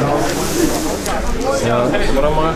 Ja, oder mal.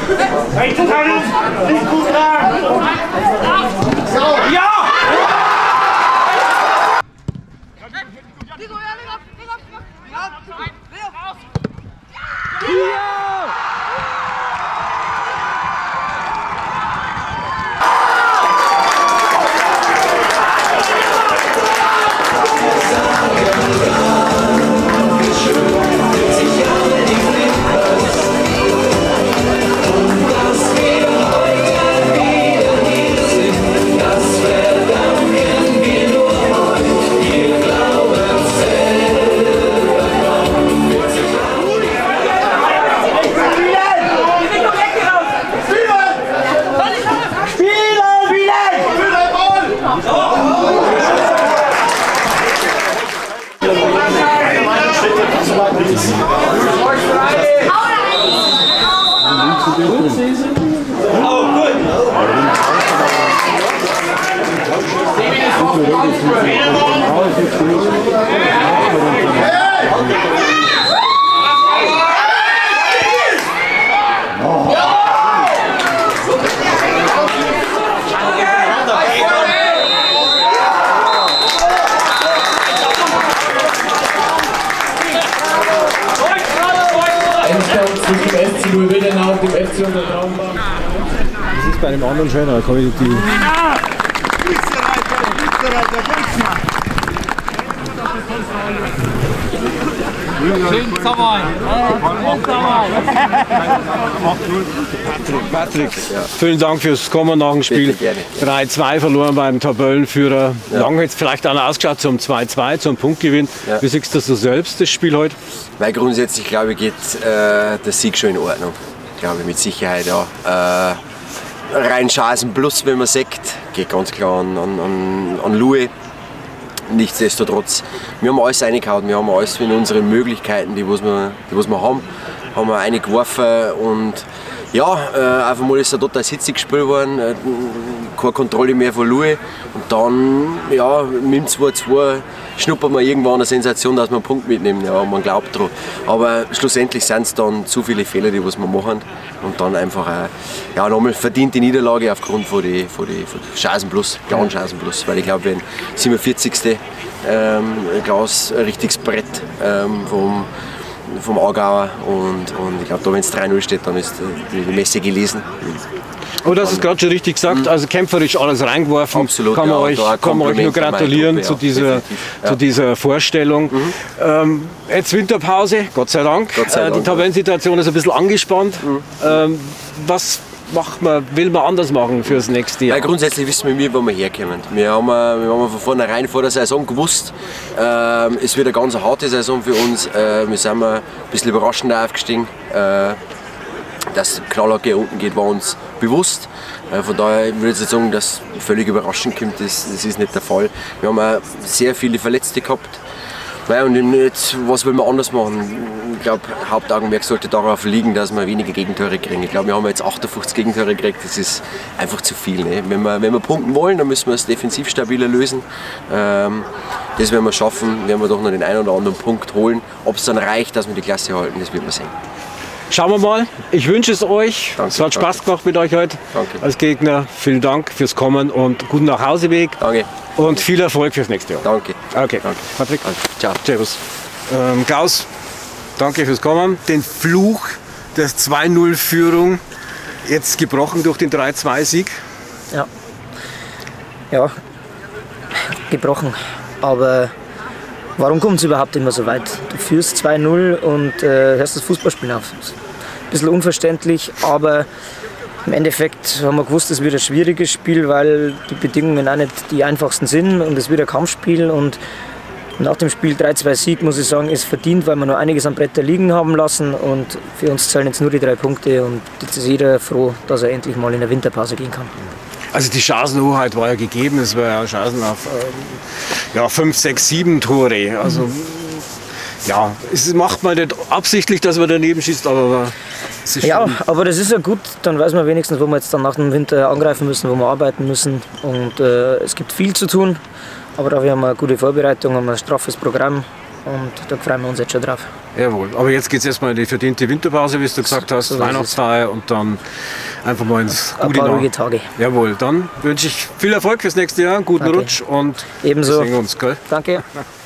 Rechtsverteidigung! Nicht gut tragen! Ja! Das ist bei einem anderen schöner, kann ich die. Patrick, vielen Dank fürs Kommen nach dem Spiel. 3-2 verloren beim Tabellenführer. Ja. Lang jetzt vielleicht auch ausgeschaut zum 2-2, zum Punktgewinn. Ja. Wie siehst du das so selbst, das Spiel heute? Weil grundsätzlich, glaube ich, geht der Sieg schon in Ordnung. Ich glaube mit Sicherheit, ja. Rein Chancen plus, wenn man sagt, geht ganz klar an Louis. Nichtsdestotrotz, wir haben alles reingehauen, wir haben alles in unseren Möglichkeiten, die was wir haben wir reingeworfen und ja, einfach mal ist er total sitzig gespielt worden, keine Kontrolle mehr von Louis und dann, ja, mit dem 2-2 schnuppert man irgendwann eine Sensation, dass man einen Punkt mitnehmen, ja, man glaubt daran. Aber schlussendlich sind es dann zu viele Fehler, die was wir machen und dann einfach, ja, nochmal verdient die Niederlage aufgrund von die Chancen plus, klaren Chancen plus, weil ich glaube, wenn 47. Klaus ein richtiges Brett vom Aargauer und ich glaube, da wenn es 3-0 steht, dann ist die Messe gelesen. Oh, das ist gerade schon richtig gesagt, also kämpferisch alles reingeworfen. Absolut, kann man ja, euch nur gratulieren zu dieser Vorstellung. Jetzt Winterpause, Gott sei Dank. Die Tabellensituation ist ein bisschen angespannt. Was will man anders machen für das nächste Jahr? Ja, grundsätzlich wissen wir, wo wir herkommen. Wir haben von vornherein vor der Saison gewusst, es wird eine ganz harte Saison für uns. Wir sind ein bisschen überraschend aufgestiegen. Dass Knallhacke unten geht, war uns bewusst. Von daher würde ich sagen, dass völlig überraschend kommt, das ist nicht der Fall. Wir haben auch sehr viele Verletzte gehabt. Und jetzt, was will man anders machen? Ich glaube, Hauptaugenmerk sollte darauf liegen, dass wir weniger Gegentore kriegen. Ich glaube, wir haben jetzt 58 Gegentore gekriegt, das ist einfach zu viel. Ne? Wenn wir punkten wollen, dann müssen wir es defensiv stabiler lösen. Das werden wir schaffen, werden wir doch noch den einen oder anderen Punkt holen. Ob es dann reicht, dass wir die Klasse halten, das wird man sehen. Schauen wir mal. Ich wünsche es euch. Danke, es hat Spaß gemacht mit euch heute danke. Als Gegner. Vielen Dank fürs Kommen und guten Nachhauseweg. Danke. Und viel Erfolg fürs nächste Jahr. Danke. Okay. Danke. Patrick. Danke. Ciao. Servus. Klaus, danke fürs Kommen. Den Fluch der 2-0-Führung jetzt gebrochen durch den 3-2-Sieg. Ja, gebrochen. Aber warum kommt es überhaupt immer so weit? Du führst 2-0 und hörst das Fußballspielen auf. Ein bisschen unverständlich, aber im Endeffekt haben wir gewusst, es wird ein schwieriges Spiel, weil die Bedingungen auch nicht die einfachsten sind und es wird ein Kampfspiel. Und nach dem Spiel 3-2 Sieg, muss ich sagen, ist verdient, weil wir noch einiges an Bretter liegen haben lassen und für uns zählen jetzt nur die 3 Punkte und jetzt ist jeder froh, dass er endlich mal in der Winterpause gehen kann. Also die Chancenhoheit war ja gegeben, es war ja Chancen auf 5, 6, 7 Tore. Also ja, es macht man nicht absichtlich, dass man daneben schießt, aber es ist ja, aber das ist ja gut, dann weiß man wenigstens, wo wir jetzt dann nach dem Winter angreifen müssen, wo wir arbeiten müssen und es gibt viel zu tun, aber dafür haben wir eine gute Vorbereitung, haben wir ein straffes Programm und da freuen wir uns jetzt schon drauf. Jawohl, aber jetzt geht es erstmal in die verdiente Winterpause, wie du gesagt hast, So Weihnachtsfeier und dann einfach mal ins Ein gute paar ruhige Nacht. Tage. Jawohl, dann wünsche ich viel Erfolg fürs nächste Jahr, einen guten Danke. Rutsch und Ebenso. wir sehen uns, gell? Danke.